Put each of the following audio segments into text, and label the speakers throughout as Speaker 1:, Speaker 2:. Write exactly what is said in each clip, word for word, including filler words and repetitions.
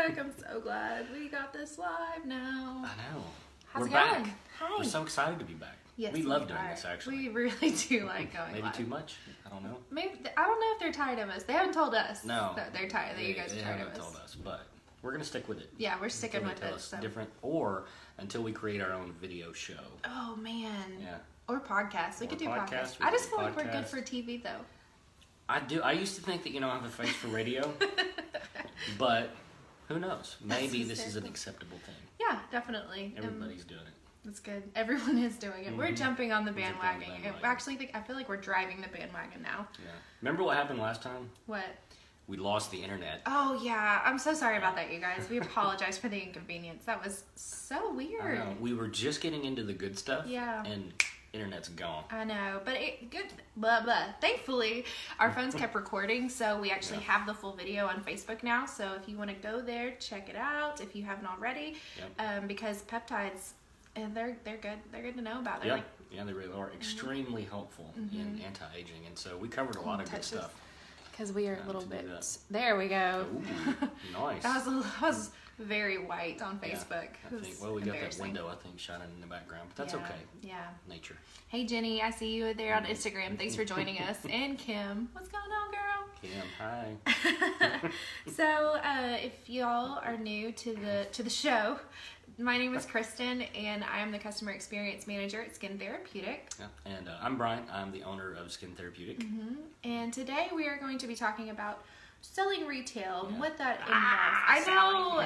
Speaker 1: back. I'm so glad we got this live now.
Speaker 2: I know.
Speaker 1: How's
Speaker 2: We're
Speaker 1: it
Speaker 2: back.
Speaker 1: going? Hi.
Speaker 2: We're so excited to be back.
Speaker 1: Yes,
Speaker 2: we love doing
Speaker 1: are.
Speaker 2: this, actually.
Speaker 1: We really do like going
Speaker 2: Maybe
Speaker 1: live.
Speaker 2: too much? I don't know.
Speaker 1: Maybe I don't know if they're tired of us. They haven't told us.
Speaker 2: No.
Speaker 1: That they're tired. That
Speaker 2: they,
Speaker 1: you guys
Speaker 2: they
Speaker 1: are tired
Speaker 2: haven't
Speaker 1: of us.
Speaker 2: told us, but we're going to stick with it.
Speaker 1: Yeah, we're sticking
Speaker 2: until
Speaker 1: with
Speaker 2: they tell
Speaker 1: it.
Speaker 2: us
Speaker 1: So.
Speaker 2: different, or until we create our own video show.
Speaker 1: Oh man.
Speaker 2: Yeah.
Speaker 1: Or podcasts. We
Speaker 2: Or
Speaker 1: could do
Speaker 2: podcast,
Speaker 1: podcasts.
Speaker 2: we
Speaker 1: I
Speaker 2: could
Speaker 1: just
Speaker 2: do
Speaker 1: feel like we're good
Speaker 2: podcast.
Speaker 1: for T V though.
Speaker 2: I do. I used to think that, you know, I have a face for radio, but who knows? Maybe this is an acceptable thing.
Speaker 1: Yeah, definitely.
Speaker 2: Everybody's
Speaker 1: um,
Speaker 2: doing it.
Speaker 1: That's good. Everyone is doing it.
Speaker 2: Mm-hmm.
Speaker 1: We're jumping on the
Speaker 2: We're jumping on the
Speaker 1: bandwagon.
Speaker 2: bandwagon.
Speaker 1: I actually think I feel like we're driving the bandwagon now.
Speaker 2: Yeah. Remember what happened last time?
Speaker 1: What?
Speaker 2: We lost the internet.
Speaker 1: Oh yeah, I'm so sorry about that, you guys. We apologize for the inconvenience. That was so weird.
Speaker 2: I know. We were just getting into the good stuff.
Speaker 1: Yeah.
Speaker 2: And internet's gone.
Speaker 1: I know, but it good. Blah blah. Thankfully, our phones kept recording, so we actually
Speaker 2: Yeah.
Speaker 1: have the full video on Facebook now. So if you want to go there, check it out if you haven't already.
Speaker 2: Yep.
Speaker 1: Um, because peptides, and they're they're good. They're good to know about. They're
Speaker 2: Yeah.
Speaker 1: like
Speaker 2: Yeah, they really are extremely helpful in anti-aging, and so we covered a lot of good
Speaker 1: touch this.
Speaker 2: stuff.
Speaker 1: because we are
Speaker 2: Yeah,
Speaker 1: a little
Speaker 2: to do
Speaker 1: bit.
Speaker 2: that.
Speaker 1: There we go.
Speaker 2: Ooh, nice.
Speaker 1: That was a, that was very white on
Speaker 2: Yeah,
Speaker 1: Facebook.
Speaker 2: I
Speaker 1: It
Speaker 2: think.
Speaker 1: was
Speaker 2: Well, we got that
Speaker 1: embarrassing.
Speaker 2: window, I think, shining in the background, but that's
Speaker 1: Yeah,
Speaker 2: okay.
Speaker 1: Yeah.
Speaker 2: Nature.
Speaker 1: Hey Jenny, I see you there on Instagram. Thanks for joining us. And Kim, what's going on, girl?
Speaker 2: Kim, hi.
Speaker 1: So, uh, if y'all are new to the to the show, my name is Kristen, and I am the customer experience manager at Skin Therapeutic.
Speaker 2: Yeah. And uh, I'm Brian. I'm the owner of Skin Therapeutic.
Speaker 1: Mm-hmm. And today we are going to be talking about selling retail and
Speaker 2: Yeah.
Speaker 1: what that involves.
Speaker 2: Ah,
Speaker 1: I know.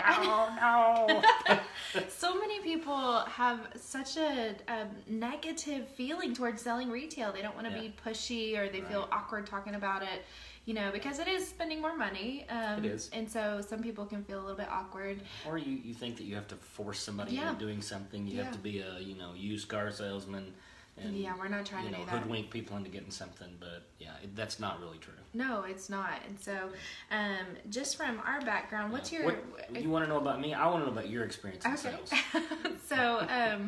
Speaker 1: I
Speaker 2: no, no.
Speaker 1: So many people have such a, a negative feeling towards selling retail. They don't want to
Speaker 2: Yeah.
Speaker 1: be pushy, or they feel
Speaker 2: Right.
Speaker 1: awkward talking about it, you know, because it is spending more money. Um,
Speaker 2: It is.
Speaker 1: And so some people can feel a little bit awkward.
Speaker 2: Or you, you think that you have to force somebody
Speaker 1: Yeah.
Speaker 2: into doing something. You
Speaker 1: Yeah.
Speaker 2: have to be a, you know, used car salesman. And,
Speaker 1: Yeah, we're not trying
Speaker 2: you
Speaker 1: to
Speaker 2: know,
Speaker 1: do that.
Speaker 2: hoodwink people into getting something. But, yeah, it, that's not really true.
Speaker 1: No, it's not. And so um, just from our background, what's
Speaker 2: Yeah.
Speaker 1: your...
Speaker 2: What, you want to know about me? I want to know about your experience in
Speaker 1: Okay.
Speaker 2: sales.
Speaker 1: So, um,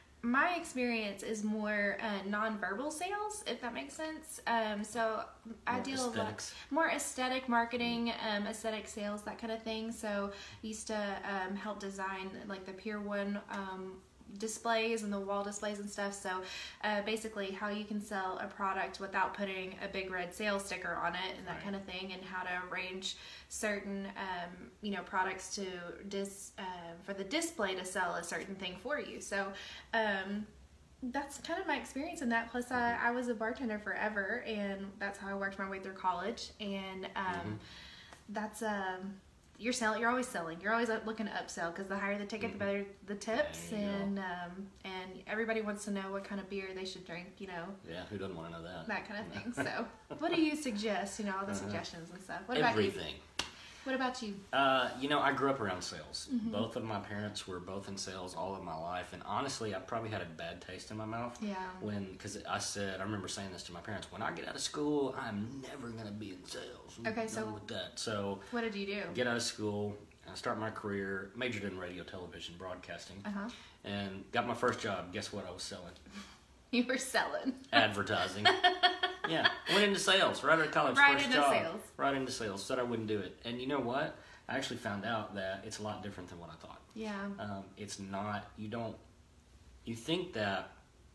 Speaker 1: my experience is more uh, non-verbal sales, if that makes sense. Um, so I
Speaker 2: More
Speaker 1: deal with
Speaker 2: aesthetics.
Speaker 1: more aesthetic marketing, um, aesthetic sales, that kind of thing. So I used to um, help design like the Pier One um, displays and the wall displays and stuff. So uh, basically how you can sell a product without putting a big red sales sticker on it and that
Speaker 2: Right.
Speaker 1: kind of thing, and how to arrange certain um, you know products to dis uh, for the display to sell a certain thing for you. So um, that's kind of my experience in that. Plus I, I was a bartender forever, and that's how I worked my way through college. And um,
Speaker 2: Mhm.
Speaker 1: that's um you're selling. You're always selling. You're always looking to upsell, because the higher the ticket, the better the tips,
Speaker 2: There you go.
Speaker 1: and um, and everybody wants to know what kind of beer they should drink. You know,
Speaker 2: Yeah, who doesn't want to know that?
Speaker 1: that kind of thing. So, what do you suggest? You know, all the
Speaker 2: Uh-huh.
Speaker 1: suggestions and stuff. What about you?
Speaker 2: Everything.
Speaker 1: What about you?
Speaker 2: Uh, you know, I grew up around sales.
Speaker 1: Mm-hmm.
Speaker 2: Both of my parents were both in sales all of my life, and honestly, I probably had a bad taste in my mouth.
Speaker 1: Yeah.
Speaker 2: When, because I said, I remember saying this to my parents: when I get out of school, I'm never gonna be in sales. I'm
Speaker 1: Okay,
Speaker 2: done
Speaker 1: so-
Speaker 2: with that. So
Speaker 1: What did you do?
Speaker 2: get out of school, I start my career, majored in radio, television, broadcasting,
Speaker 1: Uh huh.
Speaker 2: and got my first job. Guess what I was selling?
Speaker 1: You were selling.
Speaker 2: Advertising. Yeah, went into sales right out of college.
Speaker 1: Right
Speaker 2: first
Speaker 1: into
Speaker 2: job,
Speaker 1: sales.
Speaker 2: Right into sales. Said I wouldn't do it, and you know what? I actually found out that it's a lot different than what I thought.
Speaker 1: Yeah.
Speaker 2: Um, it's not. You don't. You think that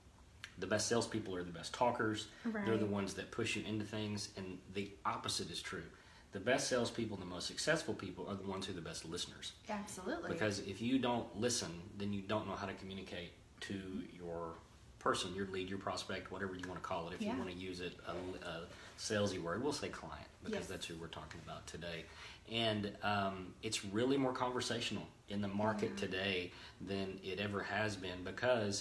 Speaker 2: the best salespeople are the best talkers.
Speaker 1: Right.
Speaker 2: They're the ones that push you into things, and the opposite is true. The best salespeople, the most successful people, are the ones who are the best listeners.
Speaker 1: Absolutely.
Speaker 2: Because if you don't listen, then you don't know how to communicate to your person, your lead, your prospect, whatever you want to call it. If
Speaker 1: Yeah.
Speaker 2: you want to use it, a, a salesy word, we'll say client, because
Speaker 1: Yes.
Speaker 2: that's who we're talking about today. And um, it's really more conversational in the market
Speaker 1: Yeah.
Speaker 2: today than it ever has been, because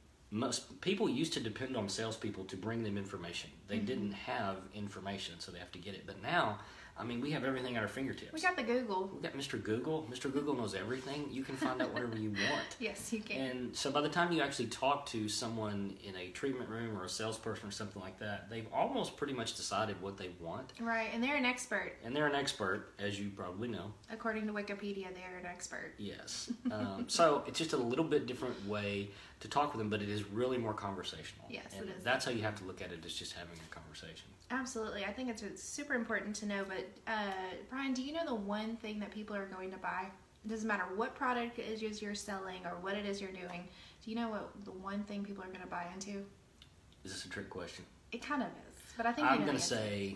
Speaker 2: most people used to depend on salespeople to bring them information. They
Speaker 1: Mm-hmm.
Speaker 2: didn't have information, so they have to get it. But now, I mean, we have everything at our fingertips.
Speaker 1: We got the Google.
Speaker 2: We got Mister Google. Mister Google knows everything. You can find out whatever you want.
Speaker 1: Yes, you can.
Speaker 2: And so by the time you actually talk to someone in a treatment room or a salesperson or something like that, they've almost pretty much decided what they want.
Speaker 1: Right, and they're an expert.
Speaker 2: And they're an expert, as you probably know.
Speaker 1: According to Wikipedia, they're an expert.
Speaker 2: Yes. Um, so it's just a little bit different way to talk with them, but it is really more conversational.
Speaker 1: Yes,
Speaker 2: and
Speaker 1: it is.
Speaker 2: That's how you have to look at it, is just having a conversation.
Speaker 1: Absolutely. I think it's, it's super important to know. But uh, Brian, do you know the one thing that people are going to buy? It doesn't matter what product it is you're selling or what it is you're doing. Do you know what the one thing people are going to buy into?
Speaker 2: Is this a trick question?
Speaker 1: It kind of is, but I think
Speaker 2: I'm
Speaker 1: you know
Speaker 2: going
Speaker 1: the
Speaker 2: to
Speaker 1: answer.
Speaker 2: say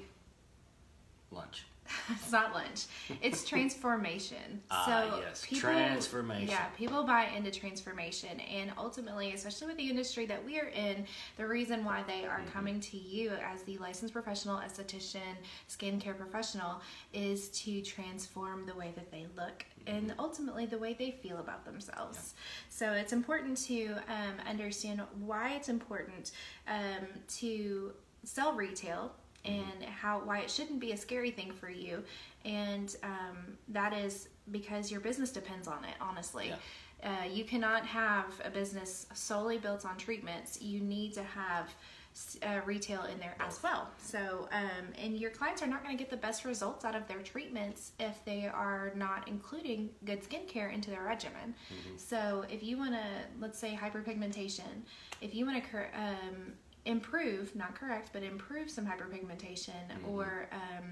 Speaker 2: lunch.
Speaker 1: It's not lunch. It's transformation.
Speaker 2: Ah,
Speaker 1: so
Speaker 2: yes.
Speaker 1: people,
Speaker 2: Transformation.
Speaker 1: Yeah, people buy into transformation, and ultimately, especially with the industry that we are in, the reason why they are
Speaker 2: mm-hmm.
Speaker 1: coming to you as the licensed professional, esthetician, skincare professional, is to transform the way that they look mm-hmm. and ultimately the way they feel about themselves. Yeah. So it's important to um, understand why it's important um, to sell retail, and how why it shouldn't be a scary thing for you, and um, that is because your business depends on it, honestly. Yeah. Uh, you cannot have a business solely built on treatments. You need to have uh, retail in there as well. So, um, and your clients are not going to get the best results out of their treatments if they are not including good skincare into their regimen. Mm-hmm. So if you want to, let's say hyperpigmentation, if you want to um, improve, not correct, but improve some hyperpigmentation mm-hmm. or um,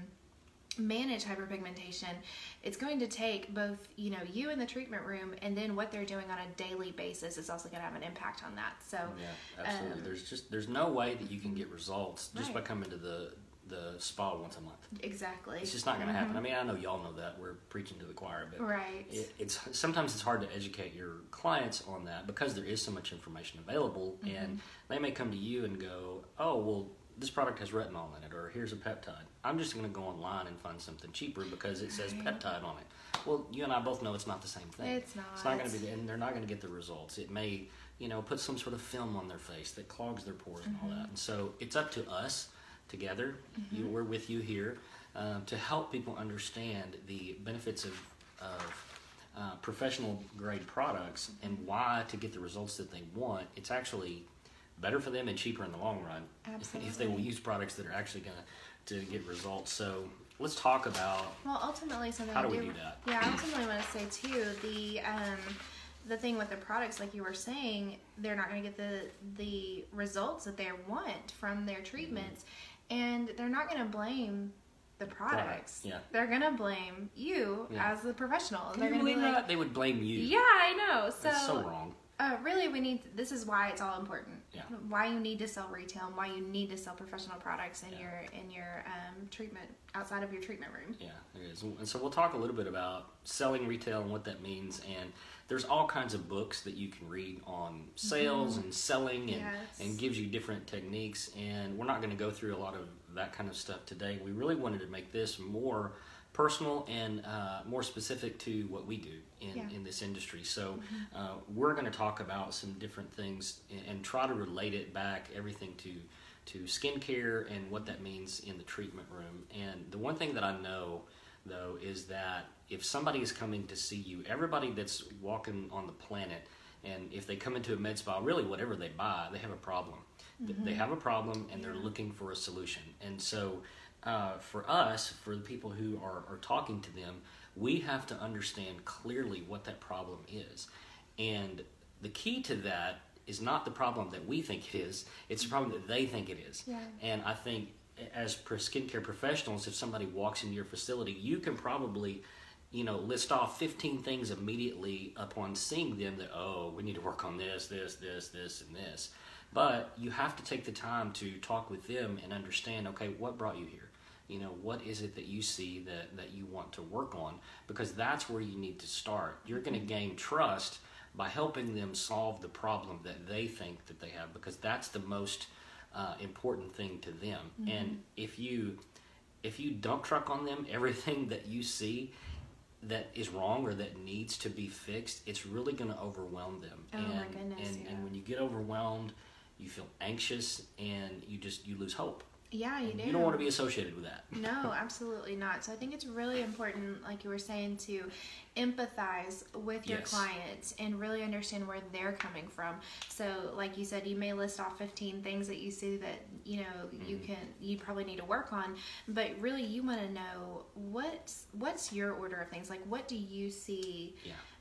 Speaker 1: manage hyperpigmentation, it's going to take both, you know, you in the treatment room, and then what they're doing on a daily basis is also going to have an impact on that. So
Speaker 2: yeah, absolutely.
Speaker 1: Um,
Speaker 2: there's just there's no way that you can get results just
Speaker 1: right.
Speaker 2: by coming to the the spa once a month.
Speaker 1: Exactly.
Speaker 2: It's just not going to
Speaker 1: mm-hmm.
Speaker 2: happen. I mean, I know y'all know that. We're preaching to the choir, but
Speaker 1: right.
Speaker 2: it, it's sometimes it's hard to educate your clients on that because there is so much information available, mm-hmm. and they may come to you and go, "Oh, well, this product has retinol in it," or "Here's a peptide. I'm just going to go online and find something cheaper because it says
Speaker 1: right.
Speaker 2: peptide on it." Well, you and I both know it's not the same thing.
Speaker 1: It's not.
Speaker 2: It's not going to be, and they're not going to get the results. It may, you know, put some sort of film on their face that clogs their pores mm-hmm. and all that. And so it's up to us together. Mm-hmm. You, we're with you here um, to help people understand the benefits of, of uh, professional grade products mm-hmm. and why, to get the results that they want, it's actually better for them and cheaper in the long run.
Speaker 1: Absolutely.
Speaker 2: If they will use products that are actually going to to get results. So let's talk about
Speaker 1: well, ultimately, something
Speaker 2: how do we
Speaker 1: do,
Speaker 2: do that?
Speaker 1: Yeah, I ultimately want to say too, the um, the thing with the products, like you were saying, they're not going to get the the results that they want from their treatments, mm-hmm. and they're not going to blame the products.
Speaker 2: Yeah.
Speaker 1: They're going to blame you yeah. as the professional.
Speaker 2: Can
Speaker 1: they're
Speaker 2: you
Speaker 1: gonna
Speaker 2: believe
Speaker 1: be like,
Speaker 2: that? They would blame you.
Speaker 1: Yeah, I know. So
Speaker 2: that's so wrong.
Speaker 1: Uh, really, we need. This is why it's all important.
Speaker 2: Yeah.
Speaker 1: Why you need to sell retail, and why you need to sell professional products in
Speaker 2: yeah.
Speaker 1: your in your um, treatment outside of your treatment room.
Speaker 2: Yeah, there is. And so we'll talk a little bit about selling retail and what that means. And there's all kinds of books that you can read on sales mm-hmm. and selling, and
Speaker 1: yes.
Speaker 2: and gives you different techniques. And we're not going to go through a lot of that kind of stuff today. We really wanted to make this more personal and uh, more specific to what we do in,
Speaker 1: yeah.
Speaker 2: in this industry. So
Speaker 1: mm-hmm.
Speaker 2: uh, we're going to talk about some different things and, and try to relate it back, everything to to skincare and what that means in the treatment room. And the one thing that I know, though, is that if somebody is coming to see you, everybody that's walking on the planet, and if they come into a med spa, really whatever they buy, they have a problem. Mm-hmm. They have a problem, and they're looking for a solution. And so Uh, for us, for the people who are, are talking to them, we have to understand clearly what that problem is. And the key to that is not the problem that we think it is, it's the problem that they think it is.
Speaker 1: Yeah.
Speaker 2: And I think as skincare professionals, if somebody walks into your facility, you can probably, you know, list off fifteen things immediately upon seeing them that, oh, we need to work on this, this, this, this, and this. But you have to take the time to talk with them and understand, okay, what brought you here? You know, what is it that you see that, that you want to work on? Because that's where you need to start. You're going to gain trust by helping them solve the problem that they think that they have, because that's the most uh, important thing to them. Mm-hmm. And if you if you dump truck on them everything that you see that is wrong or that needs to be fixed, it's really going to overwhelm them.
Speaker 1: Oh
Speaker 2: and,
Speaker 1: my goodness,
Speaker 2: and,
Speaker 1: yeah.
Speaker 2: and when you get overwhelmed, you feel anxious and you just you lose hope.
Speaker 1: Yeah, you
Speaker 2: and
Speaker 1: do.
Speaker 2: You don't want to be associated with that.
Speaker 1: No, absolutely not. So I think it's really important, like you were saying, to empathize with your
Speaker 2: yes.
Speaker 1: clients and really understand where they're coming from. So like you said, you may list off fifteen things that you see that, you know, mm-hmm. you can you probably need to work on, but really you want to know what's what's your order of things. Like, what do you see
Speaker 2: yeah.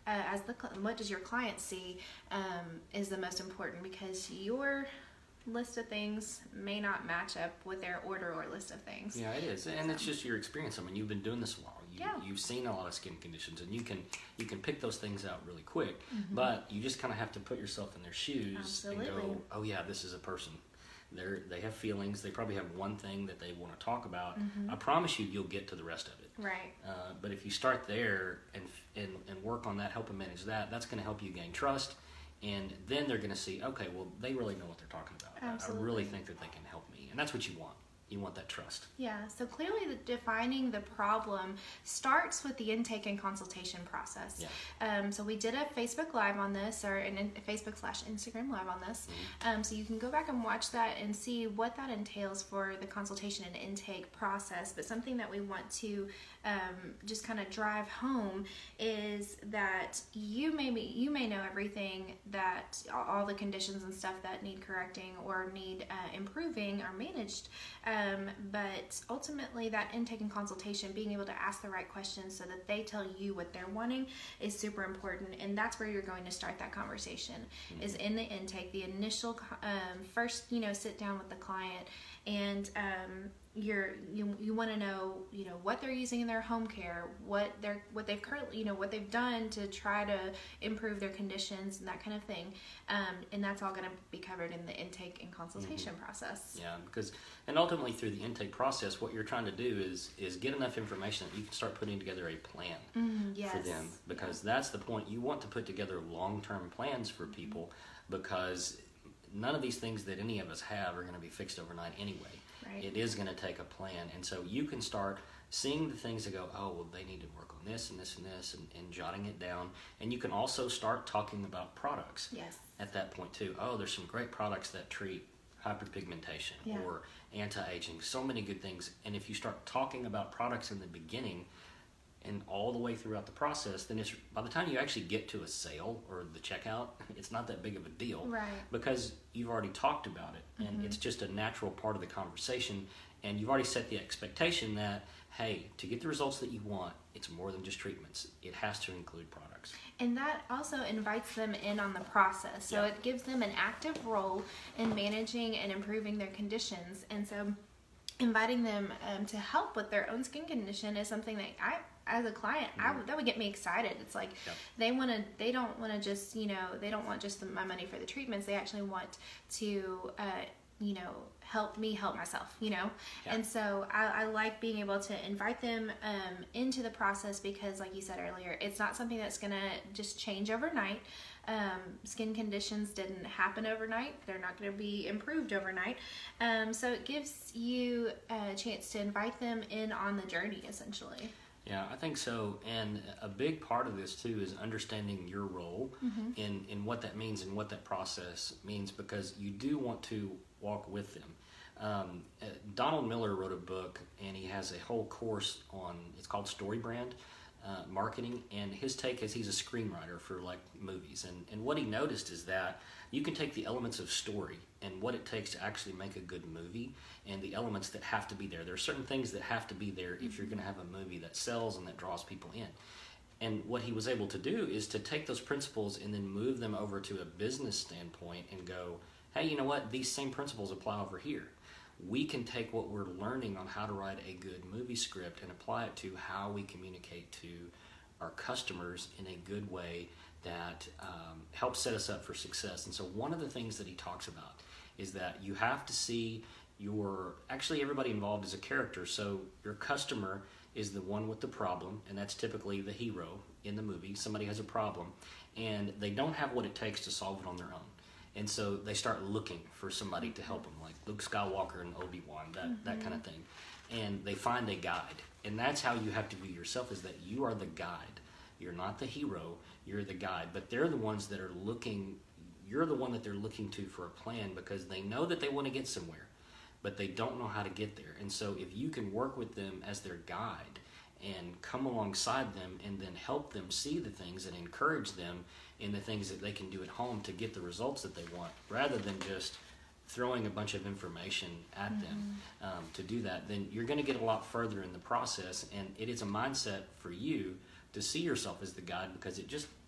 Speaker 1: uh, as the cl- what does your client see um, is the most important, because your list of things may not match up with their order or list of things.
Speaker 2: Yeah, it is, and so. It's just your experience. I mean, you've been doing this a while. You,
Speaker 1: yeah.
Speaker 2: You've seen a lot of skin conditions, and you can you can pick those things out really quick.
Speaker 1: Mm-hmm.
Speaker 2: But you just kind of have to put yourself in their shoes
Speaker 1: Absolutely.
Speaker 2: and go, oh yeah, this is a person. They're they have feelings. They probably have one thing that they want to talk about.
Speaker 1: Mm-hmm.
Speaker 2: I promise you, you'll get to the rest of it.
Speaker 1: Right.
Speaker 2: Uh, but if you start there and and and work on that, help them manage that, that's going to help you gain trust. And then they're going to see, okay, well, they really know what they're talking about.
Speaker 1: Absolutely.
Speaker 2: I really think that they can help me. And that's what you want. You want that trust.
Speaker 1: Yeah, so clearly the defining the problem starts with the intake and consultation process.
Speaker 2: Yeah.
Speaker 1: Um, so we did a Facebook Live on this, or an in, Facebook slash Instagram Live on this. Mm-hmm. Um, so you can go back and watch that and see what that entails for the consultation and intake process. But something that we want to um, just kind of drive home is that you may be, you may know everything, that all the conditions and stuff that need correcting or need uh, improving are managed. Um, but ultimately that intake and consultation, being able to ask the right questions so that they tell you what they're wanting, is super important. And that's where you're going to start that conversation, mm-hmm. is in the intake, the initial um, first, you know, sit down with the client, and um, you're you you want to know, you know, what they're using in their home care, what they're what they've currently, you know, what they've done to try to improve their conditions and that kind of thing, um, and that's all going to be covered in the intake and consultation mm-hmm. process.
Speaker 2: Yeah, because and ultimately through the intake process, what you're trying to do is is get enough information that you can start putting together a plan
Speaker 1: mm, yes.
Speaker 2: for them, because yeah. that's the point. You want to put together long-term plans for people, because none of these things that any of us have are going to be fixed overnight anyway.
Speaker 1: Right.
Speaker 2: It is going to take a plan, and so you can start seeing the things that go, oh, well, they need to work on this and this and this, and, and jotting it down. And you can also start talking about products
Speaker 1: yes.
Speaker 2: at that point too. Oh, there's some great products that treat hyperpigmentation
Speaker 1: yeah.
Speaker 2: or anti-aging, so many good things. And if you start talking about products in the beginning and all the way throughout the process, then it's, by the time you actually get to a sale or the checkout, it's not that big of a deal,
Speaker 1: right.
Speaker 2: because you've already talked about it, and mm-hmm. it's just a natural part of the conversation, and you've already set the expectation that, hey, to get the results that you want, it's more than just treatments. It has to include products.
Speaker 1: And that also invites them in on the process. So
Speaker 2: yeah.
Speaker 1: it gives them an active role in managing and improving their conditions. And so inviting them um, to help with their own skin condition is something that I, as a client, mm-hmm. I would, that would get me excited. It's like yep. they want to, they don't want to just, you know, they don't want just the, my money for the treatments. They actually want to, uh, you know, help me help myself, you know? Yeah. And so I, I like being able to invite them um, into the process, because like you said earlier, it's not something that's going to just change overnight. Um, skin conditions didn't happen overnight. They're not going to be improved overnight. Um, so it gives you a chance to invite them in on the journey, essentially.
Speaker 2: Yeah, I think so. And a big part of this too is understanding your role mm-hmm. in, in what that means and what that process means, because you do want to walk with them. Um, uh, Donald Miller wrote a book, and he has a whole course on, it's called Story Brand uh, Marketing, and his take is he's a screenwriter for like movies, and, and what he noticed is that you can take the elements of story and what it takes to actually make a good movie, and the elements that have to be there. There are certain things that have to be there if you're going to have a movie that sells and that draws people in. And what he was able to do is to take those principles and then move them over to a business standpoint and go, hey, you know what? These same principles apply over here. We can take what we're learning on how to write a good movie script and apply it to how we communicate to our customers in a good way that um, helps set us up for success. And so one of the things that he talks about is that you have to see your, actually everybody involved is a character. So your customer is the one with the problem, and that's typically the hero in the movie. Somebody has a problem, and they don't have what it takes to solve it on their own. And so they start looking for somebody to help them, like Luke Skywalker and Obi-Wan, that, mm-hmm. that kind of thing. And they find a guide. And that's how you have to view yourself, is that you are the guide. You're not the hero, you're the guide. But they're the ones that are looking, you're the one that they're looking to for a plan, because they know that they want to get somewhere, but they don't know how to get there. And so if you can work with them as their guide and come alongside them and then help them see the things and encourage them in the things that they can do at home to get the results that they want, rather than just throwing a bunch of information at mm-hmm. them um, to do that, then you're going to get a lot further in the process. And it is a mindset for you to see yourself as the guide, because it just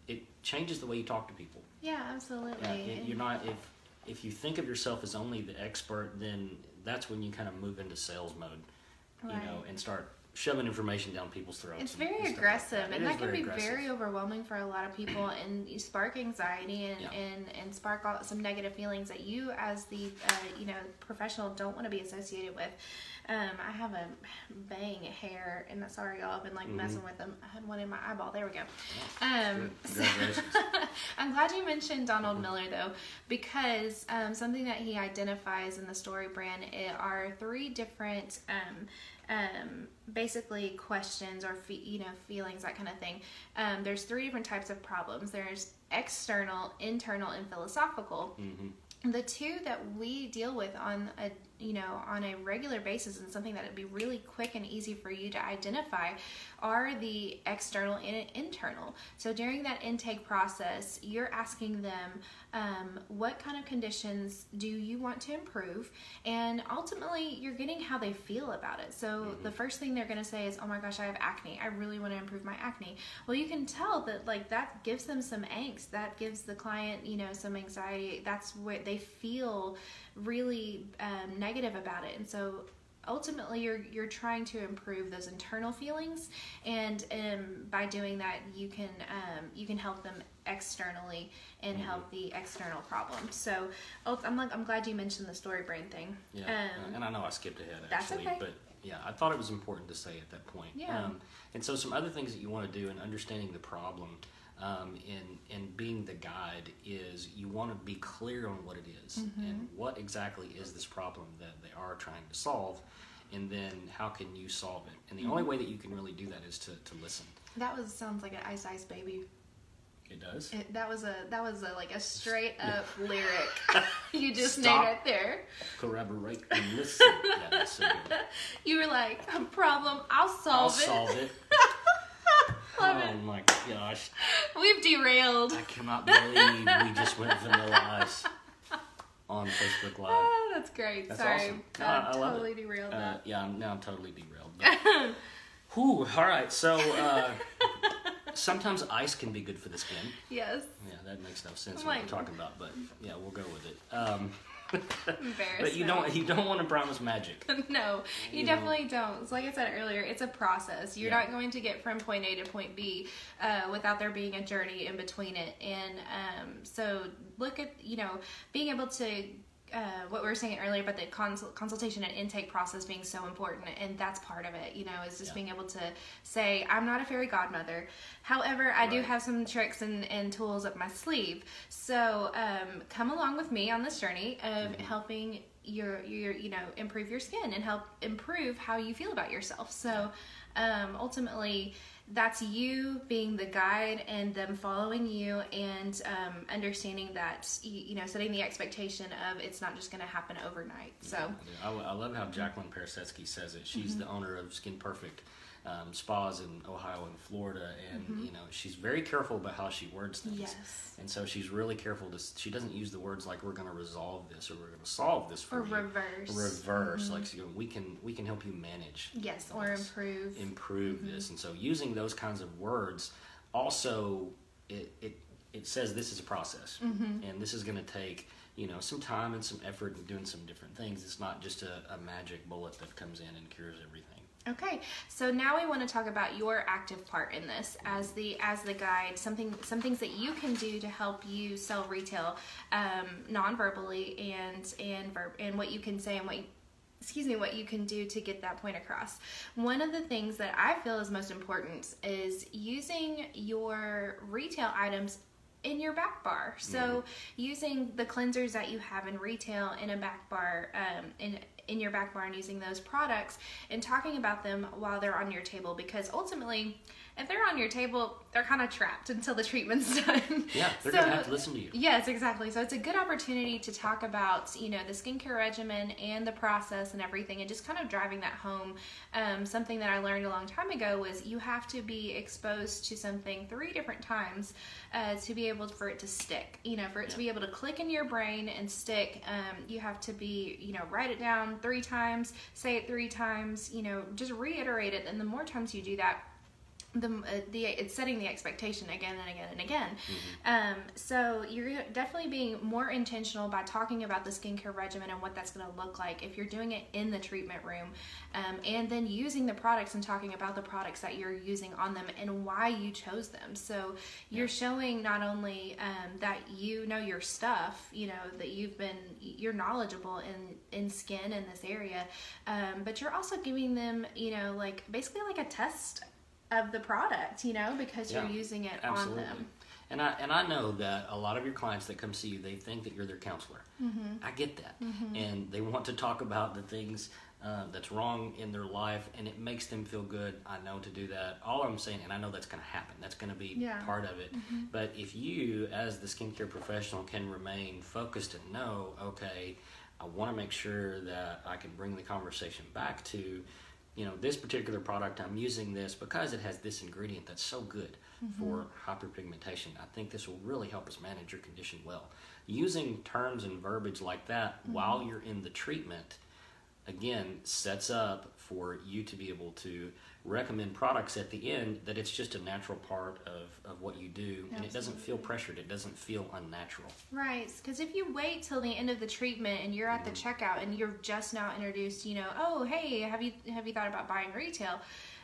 Speaker 2: it changes the way you talk to people.
Speaker 1: Yeah, absolutely.
Speaker 2: Yeah, it, you're not if if you think of yourself as only the expert, then that's when you kind of move into sales mode, you
Speaker 1: Right.
Speaker 2: know, and start shoving information down people's throats.
Speaker 1: It's
Speaker 2: and-
Speaker 1: very
Speaker 2: and stuff like
Speaker 1: aggressive,
Speaker 2: that.
Speaker 1: and
Speaker 2: It
Speaker 1: that
Speaker 2: is
Speaker 1: can
Speaker 2: very
Speaker 1: be
Speaker 2: aggressive.
Speaker 1: very overwhelming for a lot of people, and you spark anxiety and,
Speaker 2: Yeah.
Speaker 1: and, and spark all, some negative feelings that you, as the uh, you know professional, don't want to be associated with. Um, I have a bang hair, and sorry y'all, I've been like
Speaker 2: Mhm.
Speaker 1: messing with them. I had one in my eyeball. There we go.
Speaker 2: Yeah,
Speaker 1: Um,
Speaker 2: good. Congratulations.
Speaker 1: I'm glad you mentioned Donald
Speaker 2: Mhm.
Speaker 1: Miller though, because um, something that he identifies in the story brand it are three different. Um, um, basically questions or fe- you know feelings, that kind of thing. Um, there's three different types of problems. There's external, internal, and philosophical.
Speaker 2: Mm-hmm.
Speaker 1: The two that we deal with on a you know on a regular basis, and something that would be really quick and easy for you to identify, are the external and internal. So during that intake process, you're asking them um, what kind of conditions do you want to improve, and ultimately you're getting how they feel about it. So
Speaker 2: Mm-hmm.
Speaker 1: the first thing they're going to say is, oh my gosh, I have acne, I really want to improve my acne. Well, you can tell that like that gives them some angst, that gives the client you know some anxiety. That's what they feel really um, negative about it. And so ultimately you're you're trying to improve those internal feelings, and um, by doing that you can um, you can help them externally and
Speaker 2: Mm-hmm.
Speaker 1: help the external problem. So ult- I'm like I'm glad you mentioned the story brain thing.
Speaker 2: Yeah,
Speaker 1: Um,
Speaker 2: and I know I skipped ahead
Speaker 1: that's
Speaker 2: actually,
Speaker 1: okay.
Speaker 2: but yeah, I thought it was important to say at that point.
Speaker 1: Yeah.
Speaker 2: Um, and so some other things that you want to do in understanding the problem um, in, in being the guide is you want to be clear on what it is
Speaker 1: Mm-hmm.
Speaker 2: and what exactly is this problem that they are trying to solve, and then how can you solve it. And the
Speaker 1: Mm-hmm.
Speaker 2: only way that you can really do that is to, to listen.
Speaker 1: that was sounds like an Ice Ice Baby.
Speaker 2: It does?
Speaker 1: It, that was a that was a like a straight up lyric. You just
Speaker 2: Stop.
Speaker 1: named it there.
Speaker 2: Corroborate and listen. Yeah, that's so good.
Speaker 1: You were like, a problem, I'll
Speaker 2: I'll
Speaker 1: solve it.
Speaker 2: solve it.
Speaker 1: Love
Speaker 2: Oh
Speaker 1: it.
Speaker 2: my gosh.
Speaker 1: We've derailed.
Speaker 2: I cannot believe we just went vanilla ice on Facebook Live.
Speaker 1: Oh, that's great.
Speaker 2: That's
Speaker 1: Sorry.
Speaker 2: awesome. No,
Speaker 1: I,
Speaker 2: I love
Speaker 1: totally
Speaker 2: it.
Speaker 1: derailed
Speaker 2: Uh,
Speaker 1: that.
Speaker 2: yeah, I'm, now I'm totally derailed. But, whew, all right. So uh, sometimes ice can be good for the skin.
Speaker 1: Yes.
Speaker 2: Yeah, that makes no sense
Speaker 1: I'm
Speaker 2: what
Speaker 1: like-
Speaker 2: we're talking about, but yeah, we'll go with it. Um,
Speaker 1: Embarrassed.
Speaker 2: but you
Speaker 1: now.
Speaker 2: don't you don't want to promise magic.
Speaker 1: No, you,
Speaker 2: You know.
Speaker 1: definitely don't. It's like I said earlier, it's a process. You're
Speaker 2: Yeah.
Speaker 1: not going to get from point A to point B uh, without there being a journey in between it. And um, so look at, you know, being able to, uh, what we were saying earlier about the cons- consultation and intake process being so important. And that's part of it, you know, is just
Speaker 2: Yeah.
Speaker 1: being able to say, I'm not a fairy godmother. However, I do
Speaker 2: Right.
Speaker 1: have some tricks and, and tools up my sleeve. So um, come along with me on this journey of
Speaker 2: Mhm.
Speaker 1: helping your your you know improve your skin and help improve how you feel about yourself. So um, ultimately that's you being the guide and them following you, and um, understanding that you, you know setting the expectation of it's not just going to happen overnight. So
Speaker 2: I, I love how Jacqueline Parasetsky says it. She's
Speaker 1: Mm-hmm.
Speaker 2: the owner of Skin Perfect um, spas in Ohio and Florida, and
Speaker 1: Mm-hmm.
Speaker 2: you know she's very careful about how she words things.
Speaker 1: yes,
Speaker 2: And so she's really careful to. She doesn't use the words like we're going to resolve this or we're going to solve this for
Speaker 1: or
Speaker 2: you.
Speaker 1: reverse,
Speaker 2: Reverse,
Speaker 1: Mhm.
Speaker 2: like so we can we can help you manage,
Speaker 1: yes, or
Speaker 2: Yes.
Speaker 1: improve.
Speaker 2: improve
Speaker 1: Mm-hmm.
Speaker 2: this. And so using those kinds of words also it it, it says this is a process,
Speaker 1: Mm-hmm.
Speaker 2: and this is going to take you know some time and some effort and doing some different things. It's not just a, a magic bullet that comes in and cures everything.
Speaker 1: Okay, so now we want to talk about your active part in this as the as the guide. Something some things that you can do to help you sell retail, um, non-verbally and and verb and what you can say and what you, excuse me what you can do to get that point across. One of the things that I feel is most important is using your retail items in your back bar. So
Speaker 2: Mhm.
Speaker 1: using the cleansers that you have in retail in a back bar, um, in in your back bar, and using those products and talking about them while they're on your table, because ultimately if they're on your table, they're kind of trapped until the treatment's done.
Speaker 2: Yeah, they're
Speaker 1: So-
Speaker 2: going to have to listen to you.
Speaker 1: Yes, exactly. So it's a good opportunity to talk about, you know, the skincare regimen and the process and everything, and just kind of driving that home. Um, something that I learned a long time ago was you have to be exposed to something three different times uh, to be able for it to stick. You know, for it to
Speaker 2: Yeah.
Speaker 1: be able to click in your brain and stick, um, you have to be, you know, write it down three times, say it three times, you know, just reiterate it. And the more times you do that, the uh, the it's setting the expectation again and again and again. Mm-hmm. Um, so you're definitely being more intentional by talking about the skincare regimen and what that's going to look like if you're doing it in the treatment room, um, and then using the products and talking about the products that you're using on them and why you chose them. So you're yeah. showing not only um, that you know your stuff, you know that you've been you're knowledgeable in in skin in this area, um, but you're also giving them, you know, like basically like a test of the product, you know, because yeah, you're using it absolutely. on them.
Speaker 2: And I and I know that a lot of your clients that come see you, they think that you're their counselor. Mm-hmm. I get that. Mm-hmm. And they want to talk about the things uh, that's wrong in their life, and it makes them feel good. I know to do that. All I'm saying, and I know that's going to happen. That's going to be yeah. part of it. Mm-hmm. But if you, as the skincare professional, can remain focused and know, okay, I want to make sure that I can bring the conversation back to, you know, this particular product, I'm using this because it has this ingredient that's so good mm-hmm. for hyperpigmentation. I think this will really help us manage your condition well. Using terms and verbiage like that mm-hmm. while you're in the treatment, again, sets up for you to be able to recommend products at the end that it's just a natural part of, of what you do. Absolutely. And it doesn't feel pressured. It doesn't feel unnatural.
Speaker 1: Right. Because if you wait till the end of the treatment and you're at mm-hmm. the checkout and you're just now introduced, you know, oh, hey, have you have you thought about buying retail?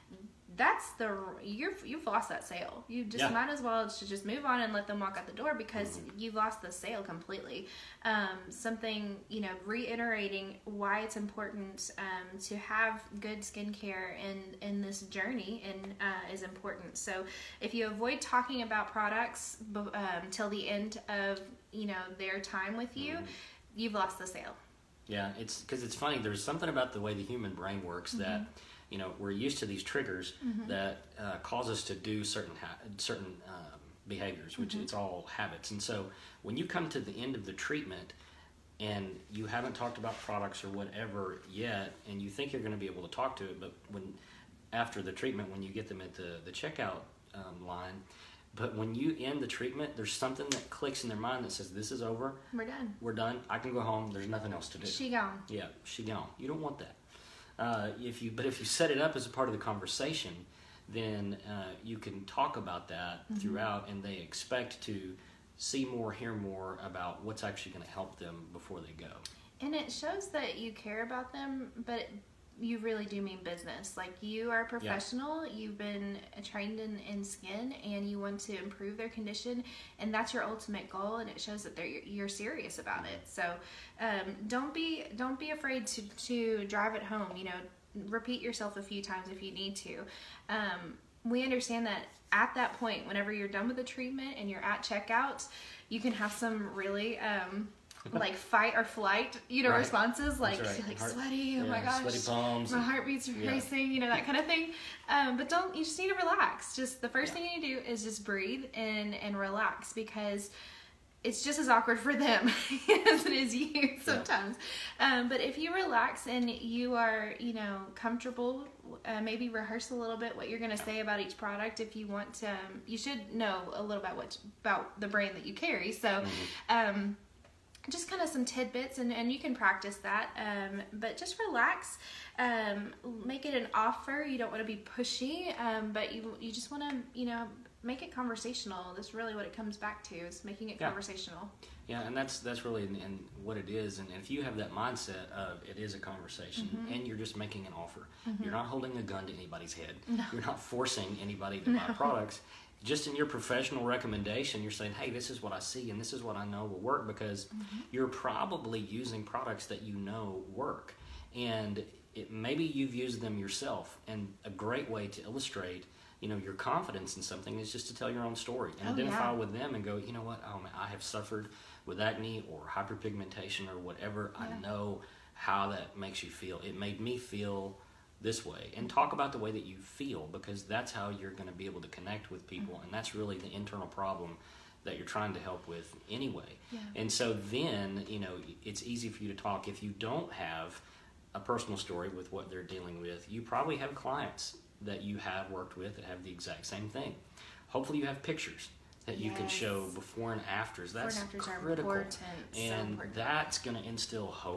Speaker 1: That's the you're you've lost that sale. You just yeah. might as well just move on and let them walk out the door because mm-hmm. you've lost the sale completely. Um, something, you know, reiterating why it's important um, to have good skincare in in this journey and uh, is important. So if you avoid talking about products um, till the end of, you know, their time with you, mm-hmm. you've lost the sale.
Speaker 2: Yeah, it's because it's funny. There's something about the way the human brain works mm-hmm. that. You know, we're used to these triggers mm-hmm. that uh, cause us to do certain ha- certain um, behaviors, which mm-hmm. it's all habits. And so when you come to the end of the treatment and you haven't talked about products or whatever yet, and you think you're going to be able to talk to it, but when after the treatment, when you get them at the, the checkout um, line, but when you end the treatment, there's something that clicks in their mind that says, this is over.
Speaker 1: We're done.
Speaker 2: We're done. I can go home. There's nothing else to do.
Speaker 1: She gone.
Speaker 2: Yeah, she gone. You don't want that. Uh, if you, but if you set it up as a part of the conversation, then uh, you can talk about that mm-hmm. throughout, and they expect to see more, hear more about what's actually going to help them before they go.
Speaker 1: And it shows that you care about them, but you really do mean business. Like, you are a professional, yeah. you've been trained in, in skin, and you want to improve their condition, and that's your ultimate goal, and it shows that they're, you're serious about it. So um, don't be don't be afraid to, to drive it home. You know, repeat yourself a few times if you need to. Um, we understand that at that point, whenever you're done with the treatment and you're at checkout, you can have some really... Um, like fight or flight, you know, right. responses, like
Speaker 2: right.
Speaker 1: feel like
Speaker 2: heart,
Speaker 1: sweaty, oh
Speaker 2: yeah,
Speaker 1: my gosh,
Speaker 2: sweaty palms,
Speaker 1: my heartbeat's
Speaker 2: yeah.
Speaker 1: racing, you know, that kind of thing. Um, but don't, you just need to relax. Just the first
Speaker 2: yeah.
Speaker 1: thing you do is just breathe and, and relax, because it's just as awkward for them as it is you sometimes. Yeah. Um, but if you relax and you are, you know, comfortable, uh, maybe rehearse a little bit what you're going to say about each product. If you want to, um, you should know a little bit what about the brand that you carry. So, mm-hmm. um, just kind of some tidbits, and, and you can practice that, um, but just relax, um, make it an offer. You don't want to be pushy, um, but you you just want to, you know, make it conversational. That's really what it comes back to, is making it yeah. conversational.
Speaker 2: Yeah, and that's that's really in, in what it is. And if you have that mindset of it is a conversation, mm-hmm. and you're just making an offer, mm-hmm. you're not holding a gun to anybody's head. No. You're not forcing anybody to no. buy products. Just in your professional recommendation, you're saying, hey, this is what I see and this is what I know will work, because mm-hmm. you're probably using products that you know work. And it, maybe you've used them yourself. And a great way to illustrate, you know, your confidence in something is just to tell your own story and
Speaker 1: oh,
Speaker 2: identify
Speaker 1: yeah.
Speaker 2: with them and go, you know what, oh man, I have suffered with acne or hyperpigmentation or whatever. Yeah. I know how that makes you feel. It made me feel this way, and talk about the way that you feel, because that's how you're going to be able to connect with people, mm-hmm. and that's really the internal problem that you're trying to help with anyway. Yeah. And so then, you know, it's easy for you to talk. If you don't have a personal story with what they're dealing with, you probably have clients that you have worked with that have the exact same thing. Hopefully you have pictures that you yes. can show before and afters. That's
Speaker 1: before and afters
Speaker 2: critical.
Speaker 1: Are important.
Speaker 2: And
Speaker 1: so important.
Speaker 2: That's going to instill hope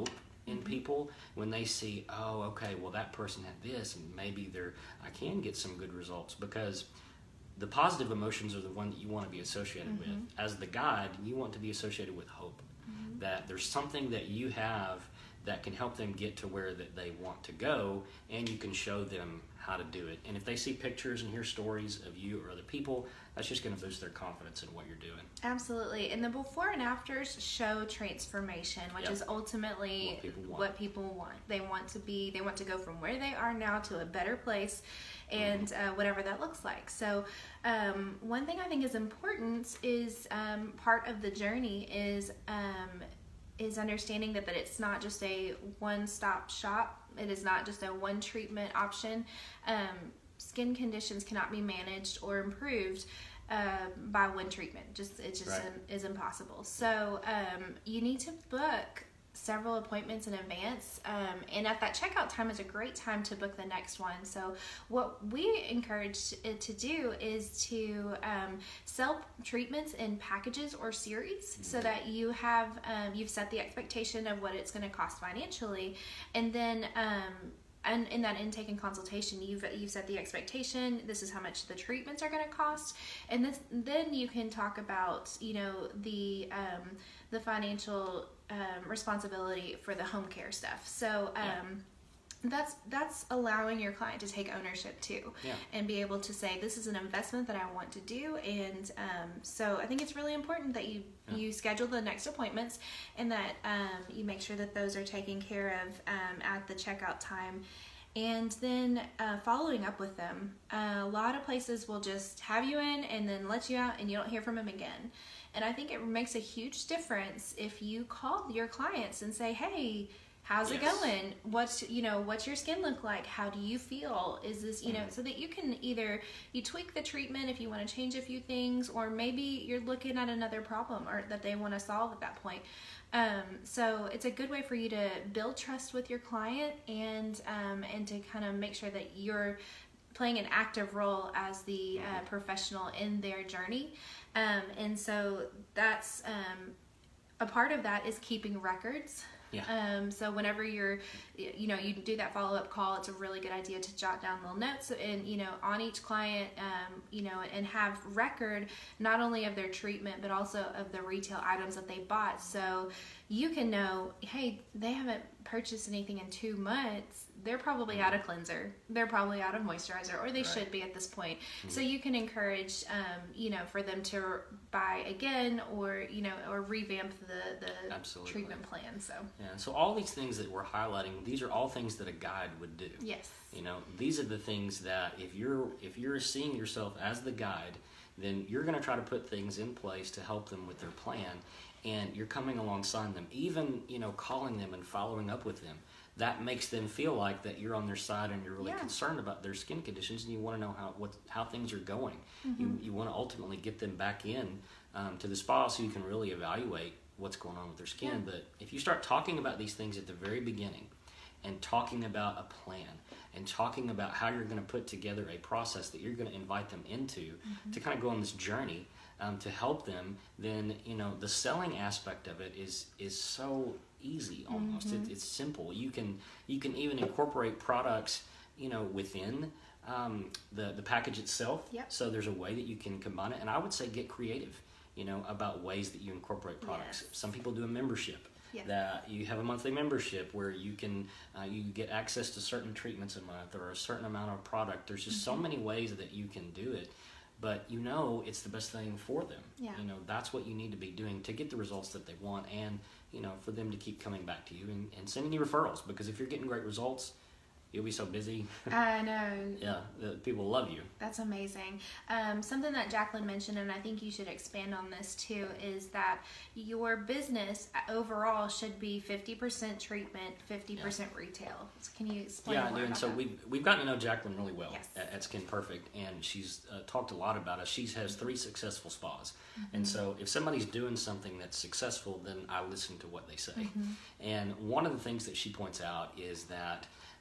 Speaker 2: in mm-hmm. people when they see, oh, okay, well, that person had this, and maybe they're, I can get some good results, because the positive emotions are the one that you want to be associated mm-hmm. with. As the guide, you want to be associated with hope, mm-hmm. that there's something that you have that can help them get to where that they want to go, and you can show them how to do it. And if they see pictures and hear stories of you or other people, that's just going to boost their confidence in what you're doing.
Speaker 1: Absolutely. And the before and afters show transformation, which yep. is ultimately what people, what people want. They want to be, they want to go from where they are now to a better place, and mm-hmm. uh, whatever that looks like. So um, one thing I think is important is um, part of the journey is um, is understanding that, that it's not just a one-stop shop. It is not just a one treatment option. Um, skin conditions cannot be managed or improved uh, by one treatment. Just it just
Speaker 2: right.
Speaker 1: is, is impossible. So um, you need to book several appointments in advance, um, and at that checkout time is a great time to book the next one. So what we encourage it to do is to um, sell treatments in packages or series, mm-hmm. so that you have um, you've set the expectation of what it's going to cost financially, and then um, and in that intake and consultation, you've you've set the expectation. This is how much the treatments are going to cost, and this then you can talk about you know the um, the financial um, responsibility for the home care stuff. So um, yeah. that's that's allowing your client to take ownership too,
Speaker 2: yeah.
Speaker 1: and be able to say, this is an investment that I want to do. And um, so I think it's really important that you yeah. you schedule the next appointments, and that um, you make sure that those are taken care of um, at the checkout time. And then uh, following up with them. Uh, a lot of places will just have you in and then let you out, and you don't hear from them again. And I think it makes a huge difference if you call your clients and say, hey, how's yes. it going? What's, you know, what's your skin look like? How do you feel? Is this, you mm-hmm. know, so that you can either, you tweak the treatment if you want to change a few things, or maybe you're looking at another problem or that they want to solve at that point. Um, so it's a good way for you to build trust with your client, and, um, and to kind of make sure that you're playing an active role as the uh, professional in their journey. Um, and so that's um, a part of that is keeping records.
Speaker 2: Yeah.
Speaker 1: Um, so whenever you're, you know, you do that follow-up call, it's a really good idea to jot down little notes and, you know, on each client, um, you know, and have record not only of their treatment, but also of the retail items that they bought. So you can know, hey, they haven't purchased anything in two months. They're probably out of cleanser. They're probably out of moisturizer, or they right. should be at this point. Mm-hmm. So you can encourage, um, you know, for them to buy again, or, you know, or revamp the, the
Speaker 2: Absolutely.
Speaker 1: treatment plan. So
Speaker 2: yeah, so all these things that we're highlighting, these are all things that a guide would do.
Speaker 1: Yes.
Speaker 2: You know, these are the things that if you're if you're seeing yourself as the guide, then you're going to try to put things in place to help them with their plan, and you're coming alongside them, even, you know, calling them and following up with them. That makes them feel like that you're on their side, and you're really yeah. concerned about their skin conditions, and you want to know how what how things are going. Mm-hmm. You you want to ultimately get them back in um, to the spa so you can really evaluate what's going on with their skin. Yeah. But if you start talking about these things at the very beginning, and talking about a plan, and talking about how you're going to put together a process that you're going to invite them into, mm-hmm. to kind of go on this journey um, to help them, then, you know, the selling aspect of it is is so easy almost. Mm-hmm. It, it's simple. You can you can even incorporate products, you know, within um, the the package itself.
Speaker 1: Yep.
Speaker 2: So there's a way that you can combine it, and I would say get creative, you know, about ways that you incorporate products.
Speaker 1: Yes.
Speaker 2: Some people do a membership.
Speaker 1: Yeah.
Speaker 2: That you have a monthly membership where you can uh, you get access to certain treatments a month, or a certain amount of product. There's just mm-hmm. so many ways that you can do it, but you know it's the best thing for them.
Speaker 1: Yeah.
Speaker 2: You know, that's what you need to be doing to get the results that they want, and, you know, for them to keep coming back to you and, and sending you referrals, because if you're getting great results, you'll be so busy.
Speaker 1: I know.
Speaker 2: Yeah, the, people love you.
Speaker 1: That's amazing. Um, something that Jacqueline mentioned, and I think you should expand on this too, is that your business overall should be fifty percent treatment, fifty percent yeah. retail. So can you explain
Speaker 2: yeah,
Speaker 1: more
Speaker 2: dude,
Speaker 1: about
Speaker 2: so
Speaker 1: that?
Speaker 2: we've, we've gotten to know Jacqueline really well
Speaker 1: yes.
Speaker 2: at, at Skin Perfect, and she's uh, talked a lot about us. She has three successful spas.
Speaker 1: Mm-hmm.
Speaker 2: And so if somebody's doing something that's successful, then I listen to what they say.
Speaker 1: Mm-hmm.
Speaker 2: And one of the things that she points out is that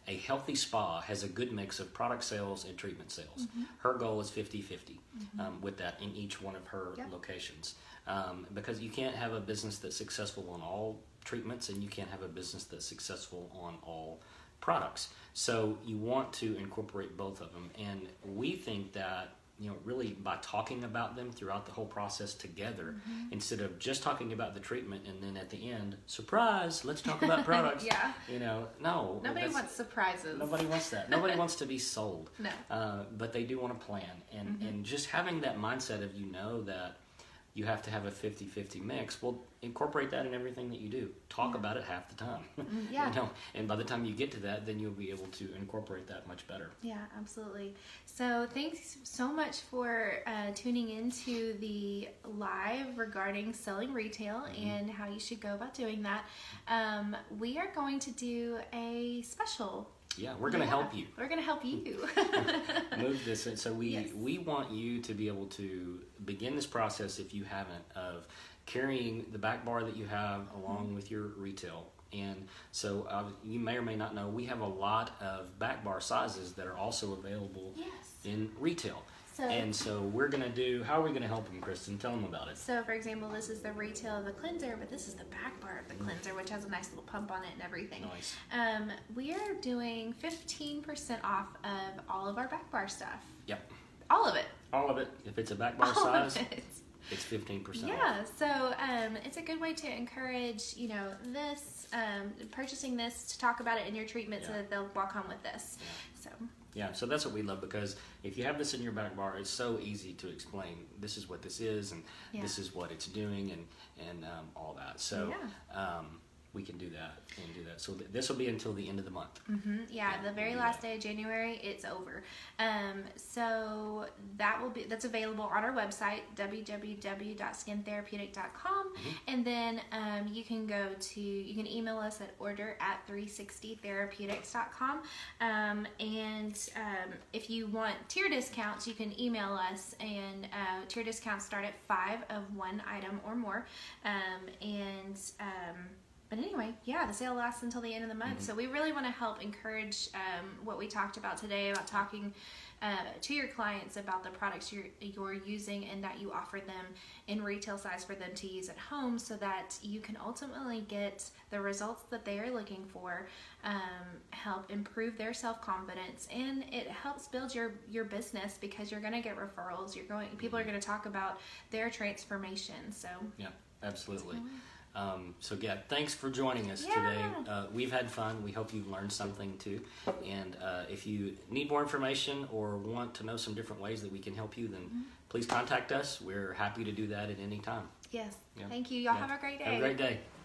Speaker 2: a healthy spa has a good mix of product sales and treatment sales. Mm-hmm. Her goal is fifty-fifty mm-hmm. um, with that in each one of her yep. locations. Um, because you can't have a business that's successful on all treatments, and you can't have a business that's successful on all products. So you want to incorporate both of them. And we think that, you know, really by talking about them throughout the whole process together, mm-hmm. instead of just talking about the treatment and then at the end, surprise, let's talk about products.
Speaker 1: yeah.
Speaker 2: You know, no.
Speaker 1: Nobody wants surprises.
Speaker 2: Nobody wants that. Nobody wants to be sold.
Speaker 1: No.
Speaker 2: Uh, but they do want to plan. And, mm-hmm. and just having that mindset of, you know, that you have to have a fifty-fifty mix. Well, incorporate that in everything that you do. Talk
Speaker 1: yeah.
Speaker 2: about it half the time.
Speaker 1: Yeah.
Speaker 2: You know, and by the time you get to that, then you'll be able to incorporate that much better.
Speaker 1: Yeah, absolutely. So thanks so much for uh, tuning into the live regarding selling retail mm-hmm. and how you should go about doing that. Um, we are going to do a special.
Speaker 2: Yeah, we're going to
Speaker 1: yeah,
Speaker 2: help you.
Speaker 1: We're going to help you.
Speaker 2: Move this. And so we,
Speaker 1: yes.
Speaker 2: we want you to be able to begin this process, if you haven't, of carrying the back bar that you have along mm-hmm. with your retail. And so uh, you may or may not know, we have a lot of back bar sizes that are also available
Speaker 1: yes.
Speaker 2: in retail.
Speaker 1: So,
Speaker 2: and so we're going to do, how are we going to help them, Kristen? Tell them about it.
Speaker 1: So, for example, this is the retail of the cleanser, but this is the back bar of the mm-hmm. cleanser, which has a nice little pump on it and everything.
Speaker 2: Nice.
Speaker 1: Um, we are doing fifteen percent off of all of our back bar stuff.
Speaker 2: Yep.
Speaker 1: All of it.
Speaker 2: All of it. If it's a back bar
Speaker 1: all
Speaker 2: size,
Speaker 1: of it.
Speaker 2: It's fifteen percent
Speaker 1: yeah,
Speaker 2: off.
Speaker 1: so um, it's a good way to encourage, you know, this, um, purchasing this to talk about it in your treatment yeah. so that they'll walk home with this. Yeah. So.
Speaker 2: Yeah, so that's what we love, because if you have this in your back bar, it's so easy to explain. This is what this is, and yeah. this is what it's doing, and and um, all that. So yeah. um, we can do that and do that. So th- this will be until the end of the month.
Speaker 1: Mm-hmm. Yeah, the very last day of January, it's over. Um, so that will be that's available on our website, w w w dot skin therapeutic dot com, mm-hmm. and then um, you can go to you can email us at order at three sixty therapeutics dot com, um, and um, if you want tier discounts, you can email us, and uh, tier discounts start at five of one item or more, um, and um, But anyway, yeah, the sale lasts until the end of the month. Mm-hmm. So we really want to help encourage um, what we talked about today, about talking uh, to your clients about the products you're, you're using, and that you offer them in retail size for them to use at home, so that you can ultimately get the results that they are looking for, um, help improve their self-confidence, and it helps build your, your business, because you're going to get referrals. You're going, people are going to talk about their transformation. So
Speaker 2: yeah, absolutely. Um, so yeah, thanks for joining us
Speaker 1: yeah.
Speaker 2: today. Uh, we've had fun. We hope you've learned something too. And uh, if you need more information or want to know some different ways that we can help you, then mm-hmm. please contact us. We're happy to do that at any time.
Speaker 1: Yes. Yeah. Thank you. Y'all yeah. have a great day.
Speaker 2: Have a great day.